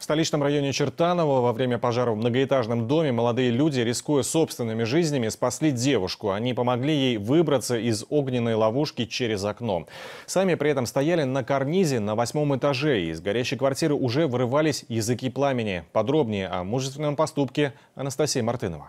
В столичном районе Чертаново во время пожара в многоэтажном доме молодые люди, рискуя собственными жизнями, спасли девушку. Они помогли ей выбраться из огненной ловушки через окно. Сами при этом стояли на карнизе на 8-м этаже. Из горящей квартиры уже вырывались языки пламени. Подробнее о мужественном поступке Анастасия Мартынова.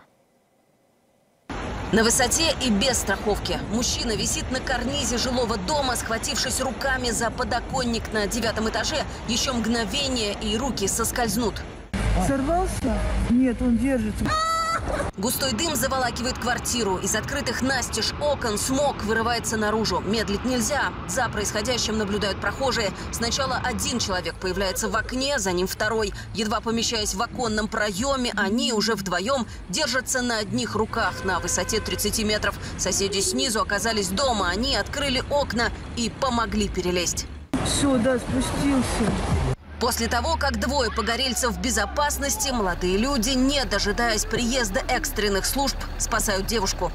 На высоте и без страховки. Мужчина висит на карнизе жилого дома, схватившись руками за подоконник на 9-м этаже. Еще мгновение, и руки соскользнут. Сорвался? Нет, он держится. Густой дым заволакивает квартиру. Из открытых настежь окон смог вырывается наружу. Медлить нельзя. За происходящим наблюдают прохожие. Сначала один человек появляется в окне, за ним второй. Едва помещаясь в оконном проеме, они уже вдвоем держатся на одних руках на высоте 30 метров. Соседи снизу оказались дома. Они открыли окна и помогли перелезть. Все, да, спустился. После того, как двое погорельцев в безопасности, молодые люди, не дожидаясь приезда экстренных служб, спасают девушку.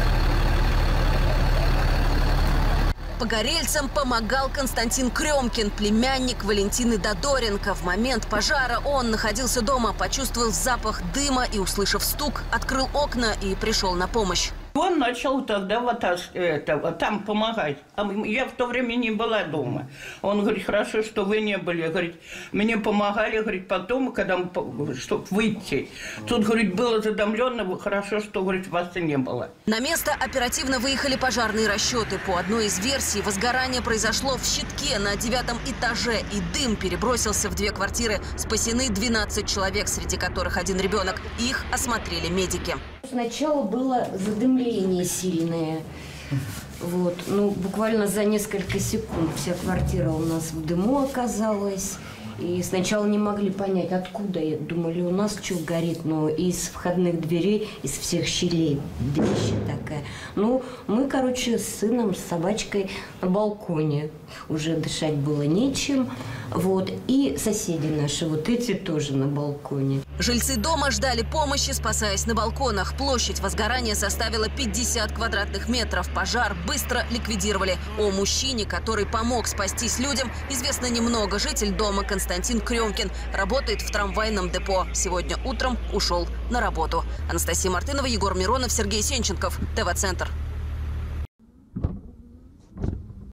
Погорельцам помогал Константин Крёмкин, племянник Валентины Додоренко. В момент пожара он находился дома, почувствовал запах дыма и, услышав стук, открыл окна и пришел на помощь. Он начал тогда там помогать. А я в то время не была дома. Он говорит, хорошо, что вы не были. Говорит, мне помогали, говорит, потом, когда чтобы выйти. Тут, говорит, было задымленно, хорошо, что, говорит, вас и не было. На место оперативно выехали пожарные расчеты. По одной из версий, возгорание произошло в щитке на 9-м этаже, и дым перебросился в 2 квартиры. Спасены 12 человек, среди которых 1 ребенок. Их осмотрели медики. Сначала было задымление сильное. Вот. Ну, буквально за несколько секунд вся квартира у нас в дыму оказалась. И сначала не могли понять, откуда. Думали, у нас что горит, но из входных дверей, из всех щелей дымище такая. Ну, мы, короче, с сыном, с собачкой на балконе. Уже дышать было нечем. Вот. И соседи наши, вот эти тоже на балконе. Жильцы дома ждали помощи, спасаясь на балконах. Площадь возгорания составила 50 квадратных метров. Пожар быстро ликвидировали. О мужчине, который помог спастись людям, известно немного. Житель дома Константин Крёмкин работает в трамвайном депо. Сегодня утром ушел на работу. Анастасия Мартынова, Егор Миронов, Сергей Сенченков. ТВ-центр.